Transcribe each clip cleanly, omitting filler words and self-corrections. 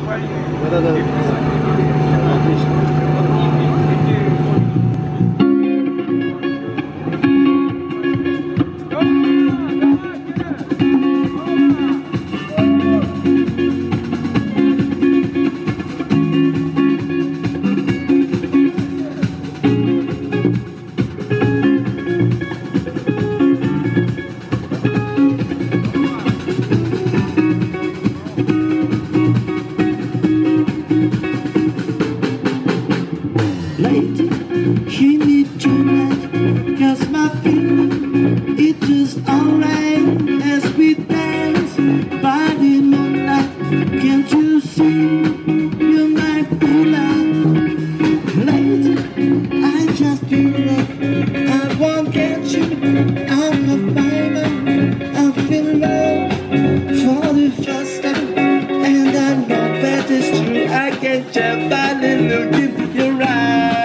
He need tonight, 'cause my feeling it is alright as we dance by the moonlight. Can't you see you might be like late? I just feel like I won't get you out of my mind. I feel love for the first time, and I know that it's true. I can't tell by the look in your eyes.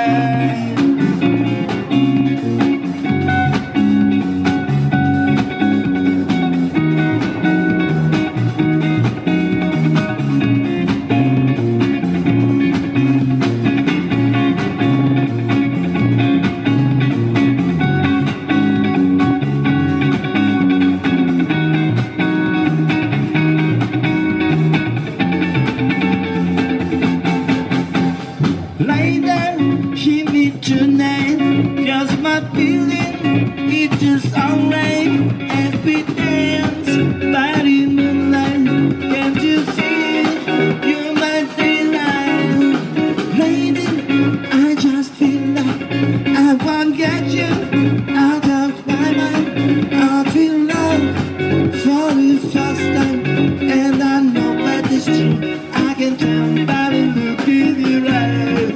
Hear me tonight, 'cause my feeling it is alright as we dance by the moonlight. Can't you see you might be like lady? I just feel like I won't get you out of my mind. I feel love for the first time, and I know that it's true. I can tell by the look in your eyes.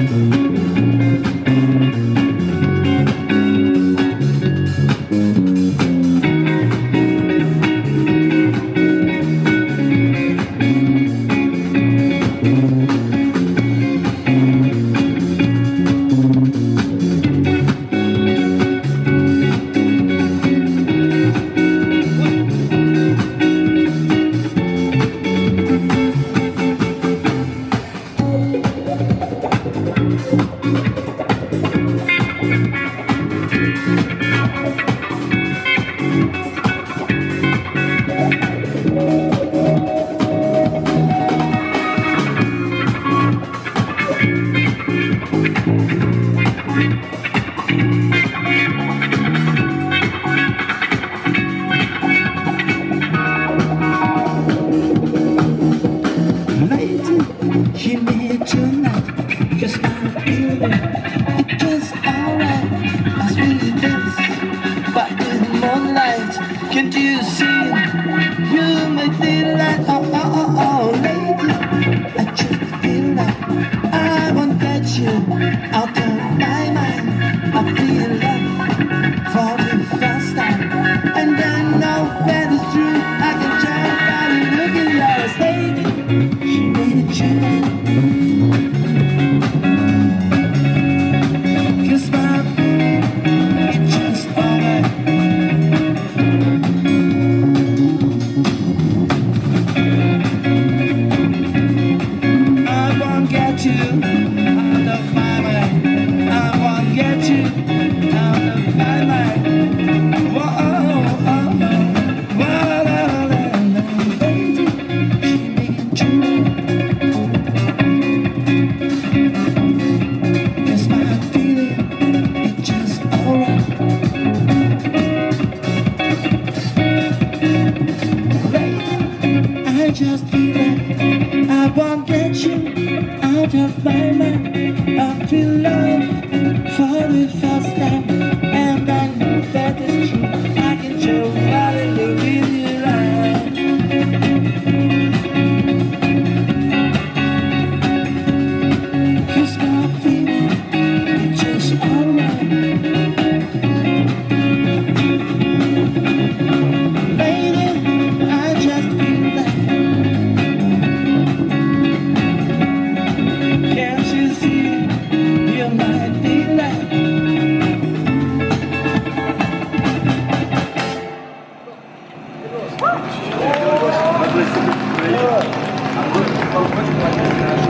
Hear me tonight, 'cause my feeling it is alright as we dance by the moonlight. Can't you see you make me like oh lady? I just feel like I won't get you out of my mind. I feel love for the first time, and I know that it's true. I can tell by the look in your eyes, lady. She made it true. Just feel like I won't get you out of my mind. I feel love for the first time, and I know that it's true. I can show by the look in your eyes. 'Cause my feeling it's just alright. Lady, I just feel like can't you see you might Much like